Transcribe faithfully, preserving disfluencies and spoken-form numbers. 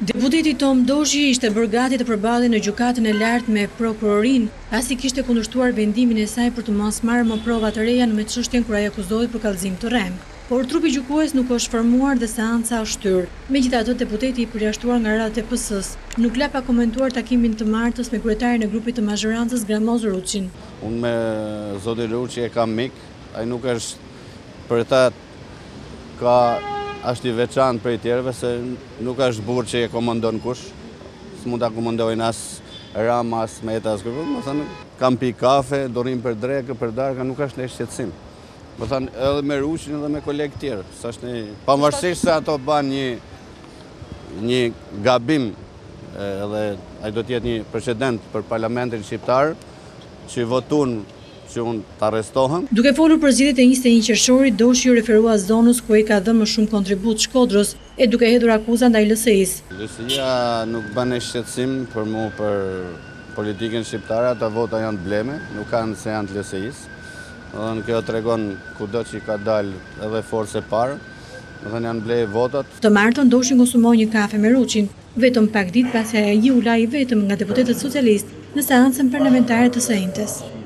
Deputeti Tom Doshi ishte bërë gati të përballej në gjykatën e lartë me prokurorinë, pasi kishte kundërshtuar vendimin e saj për të mos marrë më prova të reja në çështjen kur ai akuzohet për kallëzim të rrem. Por trupi gjykues nuk është formuar dhe seanca është shtyr. Megjithatë, deputeti i përjashtuar nga radhët e P S-s nuk la pa komentuar takimin të martës me kryetarin e grupit të mazhorancës Gramoz Ruçin. Unë me zotin Ruçi e kam mik, ai nuk është për ta ka është i veçantë për i tjerëve, se nuk është burë që e komandon kush, s'mund ta komandojnë as Rama, as Meta, as kërë, më thënë, kam pi kafe, dorim për drekë, për darka, nuk është lesh qetësim. Më thënë, edhe me Ruçin edhe me kolegë tjerë, një, pavarësisht se ato ban një, një gabim, edhe ai do t'jetë një precedent për parlamentin shqiptar, që votun që unë të arrestohem. Duke folur për zgjedhjet e njëzet e një qershorit, Doshi u referua zonës ku ai ka dhënë më shumë kontribut Shkodrës e duke hedhur akuza ndaj L S I-s. L S I-ja nuk bën shqetësim për mua për politikën shqiptare, ata vota janë bleme, nuk kanë se janë të L S I-s. Dhe kjo tregon kudo që ka dalë edhe forcë e parë, do janë blej votat. Të martën Doshi konsumoi një kafe me Ruçin, vetëm pak ditë pasi ai u la i vetëm nga deputetët socialistë në seancën parlamentare të së njëjtës.